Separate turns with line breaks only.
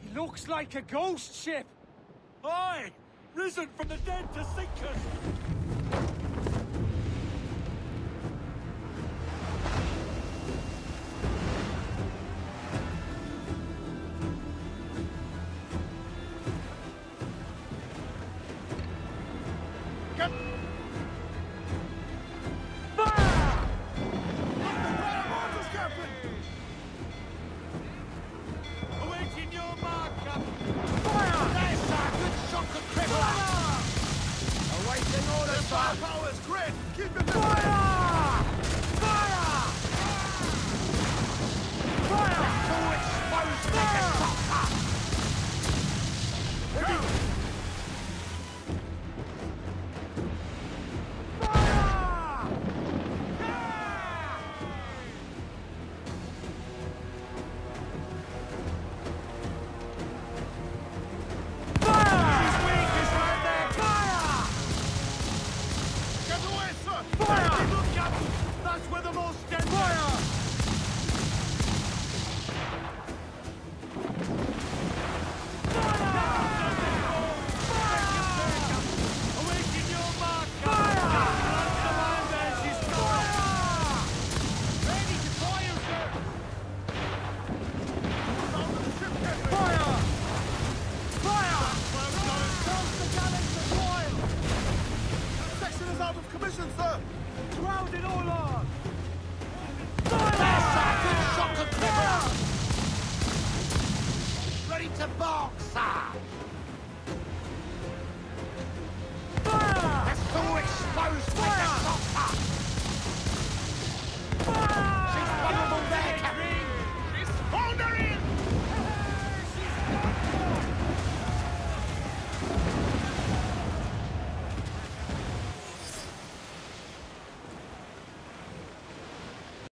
Looks like a ghost ship!
Aye! Risen from the dead to sink us!
Firepower's grid! Keep it
Fire! Fire! Fire!
to expose
That's where the most dead
Fire!
Awaken your marker! Ready to fire, sir!
Fire! Fire!
Close the gallons of oil! Section is out of commission, sir!
Grounded all on!
Shock and trigger! Ready to bark, sir!
Fire!
Let's all expose